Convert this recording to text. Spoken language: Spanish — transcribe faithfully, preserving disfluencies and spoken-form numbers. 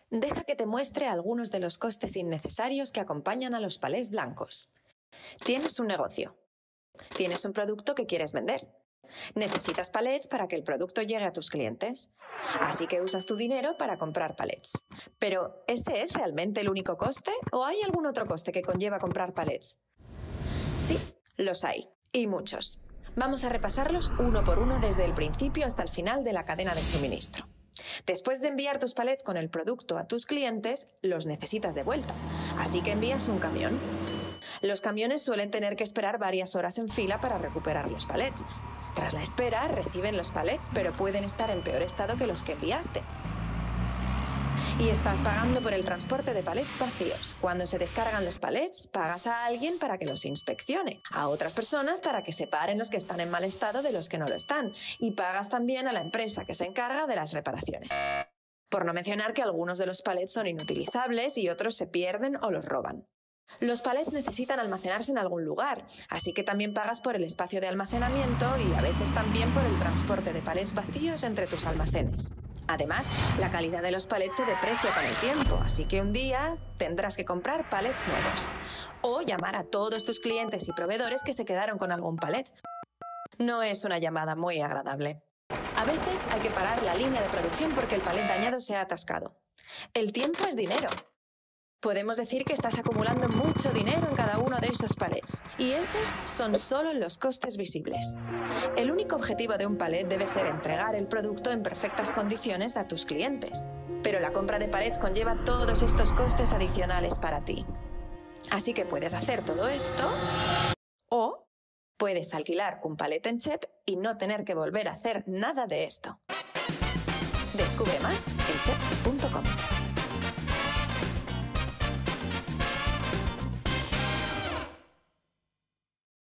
deja que te muestre algunos de los costes innecesarios que acompañan a los palés blancos. Tienes un negocio. Tienes un producto que quieres vender. Necesitas palets para que el producto llegue a tus clientes. Así que usas tu dinero para comprar palets. Pero, ¿ese es realmente el único coste? ¿O hay algún otro coste que conlleva comprar palets? Sí, los hay. Y muchos. Vamos a repasarlos uno por uno desde el principio hasta el final de la cadena de suministro. Después de enviar tus palets con el producto a tus clientes, los necesitas de vuelta. Así que envías un camión. Los camiones suelen tener que esperar varias horas en fila para recuperar los palets. Tras la espera, reciben los palets, pero pueden estar en peor estado que los que enviaste. Y estás pagando por el transporte de palets vacíos. Cuando se descargan los palets, pagas a alguien para que los inspeccione, a otras personas para que separen los que están en mal estado de los que no lo están, y pagas también a la empresa que se encarga de las reparaciones. Por no mencionar que algunos de los palets son inutilizables y otros se pierden o los roban. Los palets necesitan almacenarse en algún lugar, así que también pagas por el espacio de almacenamiento y a veces también por el transporte de palets vacíos entre tus almacenes. Además, la calidad de los palets se deprecia con el tiempo, así que un día tendrás que comprar palets nuevos. O llamar a todos tus clientes y proveedores que se quedaron con algún palet. No es una llamada muy agradable. A veces hay que parar la línea de producción porque el palet dañado se ha atascado. El tiempo es dinero. Podemos decir que estás acumulando mucho dinero en cada uno de esos palets. Y esos son solo los costes visibles. El único objetivo de un palet debe ser entregar el producto en perfectas condiciones a tus clientes. Pero la compra de palets conlleva todos estos costes adicionales para ti. Así que puedes hacer todo esto o puedes alquilar un palet en Chep y no tener que volver a hacer nada de esto. Descubre más en chep punto com.